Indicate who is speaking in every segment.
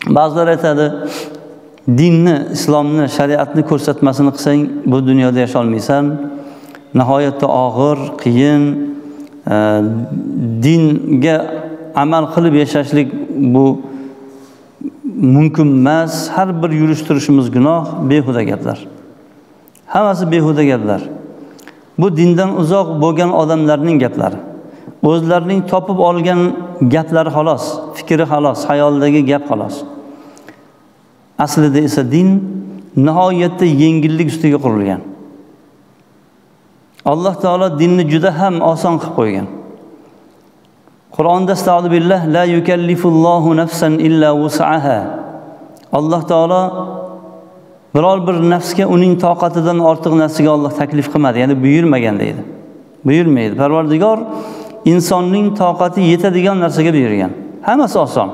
Speaker 1: Ba'zilar aytadi, dinni, islomni, shariatni ko'rsatmasini qilsang, bu dunyoda yasha olmaysan. Nihoyatda og'ir, qiyin, dinga amal qilib yashashlik bu mumkin emas. Har bir yurish turishimiz gunoh, behuda gaplar. Hammasi behuda gaplar. Bu dindan uzoq bo'lgan odamlarning gaplari. O'zlarining topib olgan gaplari xolos, fikri xolos, xayolidagi gap xolos. Aslida esa din nihoyatda yengillik ustiga qurilgan. Alloh taolo dinni juda ham oson qilib qo'ygan. Qur'onda estağfurullah billah la yukallifullohu nafsan illa wus'aha. Alloh taolo biror bir nafsga uning toqatidan ortiq narsaga Alloh taklif qilmadi, ya'ni buyurmagan deydi. Buyurmaydi. Parvardigor insonning toqati yetadigan narsaga buyurgan. Hammasi oson.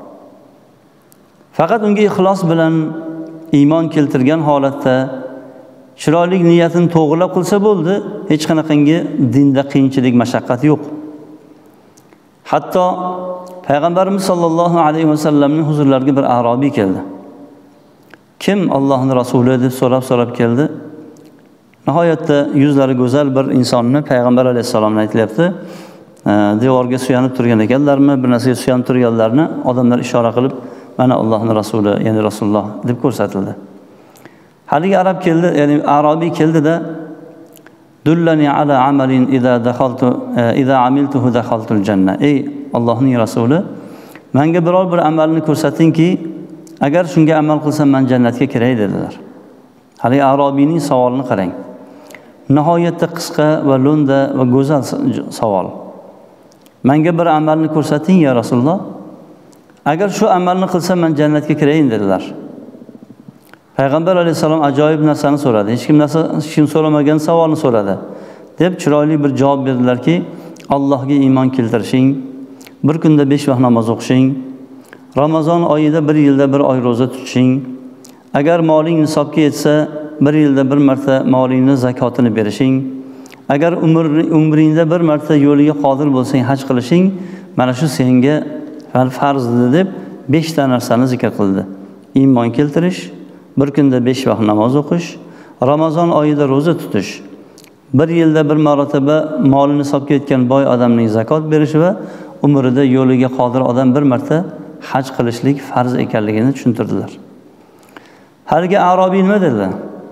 Speaker 1: Faqat unga ixlos bilan iymon keltirgan holatda chiroyli niyatini to'g'rilab qilsa bo'ldi, hech qanaqangi dinda qiyinchilik, mashaqqat yo'q. Hatto Payg'ambarimiz sollallohu alayhi vasallamning huzurlariga bir arobiy keldi. Kim Allohning rasuli deb so'rab keldi. Nihoyatda yuzlari go'zal bir insonni Payg'ambar alayhisalomni aytibdi. Devorga suyanib turgan ekanlarmi, bir narsaga suyanib turganlarni odamlar ishora qilib, mana Allohning rasuli, ya'ni Rasululloh deb ko'rsatildi. Haligi arab keldi, ya'ni arobiy keldida dullani ala amalin idza amiltuhu dakhaltul janna. Ey Allohning rasuli, menga biror bir amalni ko'rsatingki, agar shunga amal qilsam men jannatga kiray dedilar. Haligi arobiyning savolini qarang. Nihoyatda qisqa va lo'nda va go'zal savol. Menga bir amalni ko'rsating ya Rasululloh. Agar shu amalni qilsam men jannatga kirayin dedilar. Payg'ambar alayhisalom ajoyib narsani so'radi. Hech kim so'ramagan savolni so'radi. Deb chiroyli bir javob berdilarki, Allohga iymon keltirishing, bir kunda 5 vaqt namoz o'qishing, Ramazon oyida bir yilda bir oy roza tutishing, agar moling nisobga yetsa, bir yilda bir marta molingni zakotini berishing, agar umringda bir marta yo'liga qodir bo'lsang, haj qilishing, mana shu senga farzdir deb 5 ta narsani zikr qildi. Iymon keltirish, bir kunda 5 vaqt namoz o'qish, Ramazon oyida roza tutish, bir yilda bir marotaba molini nisobga yetgan boy odamning zakot berishi va umrida yo'liga qodir odam bir marta haj qilishlik farz ekanligini tushuntirdilar. Haligi arobiy nima dedi?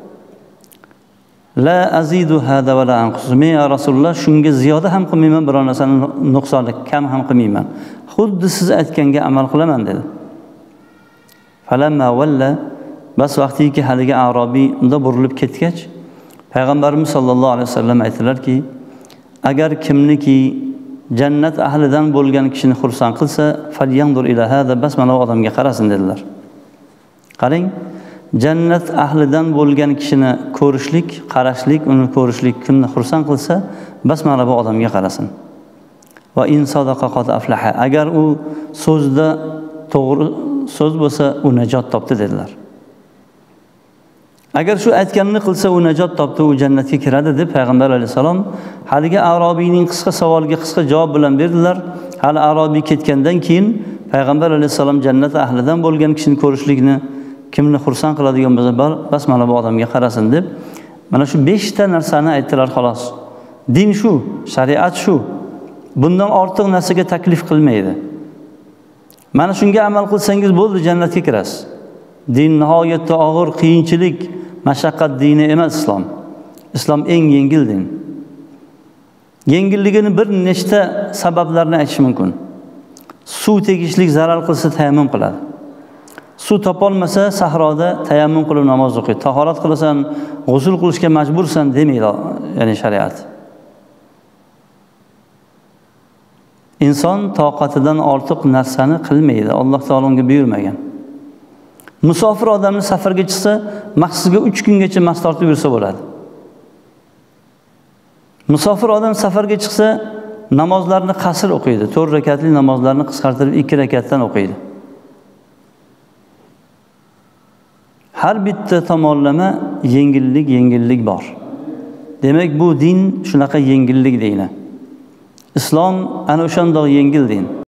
Speaker 1: La azidu hada va la anqus. Men ya Rasululloh shunga ziyoda ham qilmayman, biror narsani nuqsonlik kam ham qilmayman. Xuddi siz aytganga amal qilaman dedi. Falamma walla bas vaqtiki haligi arobiy unda burilib ketgach, Payg'ambarimiz sollallohu alayhi vasallam aytdilarki, agar kimniki jannat ahlidan bo'lgan kishini xursand qilsa, falyandur ila hada, bas mana odamga qarasin dedilar. Qarang, jannat ahlidan bo'lgan kishini ko'rishlik, qarashlik, uni ko'rishlik kimni xursand qilsa, bas mana bu odamga qarasin. Va in sadaqa qad aflaha. Agar u so'zda to'g'ri so'z bo'lsa, u najot topdi dedilar. Agar shu aytganini qilsa, u najot topdi, u jannatga kiradi deb Payg'ambar alayhisalom haligi arobiyning qisqa savoliga qisqa javob bilan berdilar. Hali arobiy ketgandan keyin Payg'ambar alayhisalom jannat ahlidan bo'lgan kishini ko'rishlikni, kimni xursand qiladigan bo'lsa, bas mana bu odamga qarasin deb mana shu 5 ta narsani aytdilar xolos. Din shu, shariat shu. Bundan ortiq narsaga taklif qilmaydi. Mana shunga amal qilsangiz bo'ldi, jannatga kirasiz. Din nihoyatda og'ir, qiyinchilik, mashaqqat dini emas islom. Islom eng yengil din. Yengilligini bir nechta sabablarni aytish mumkin. Suv tegishlik zarar qilsa tayammum qiladi. Suv topolmasa sahroda tayammum qilib namoz o'qiydi. Tahorat qilasan, g'usl qilishga majbursan demaydi, ya'ni shariat. Inson toqatidan ortiq narsani qilmaydi. Alloh taolo unga buyurmagan. Musofir odamni safarga chiqsa, maqsadiga 3 kungacha mas tortib yursa bo'ladi. Musofir odam safarga chiqsa, namozlarni qasr o'qiydi. 4 rakatli namozlarni qisqartirib 2 rakatdan o'qiydi. Har bitta tomonlama yengillik bor. Demak, bu din shunaqa yengillik dini. Islom ana o'shandoq yengil din.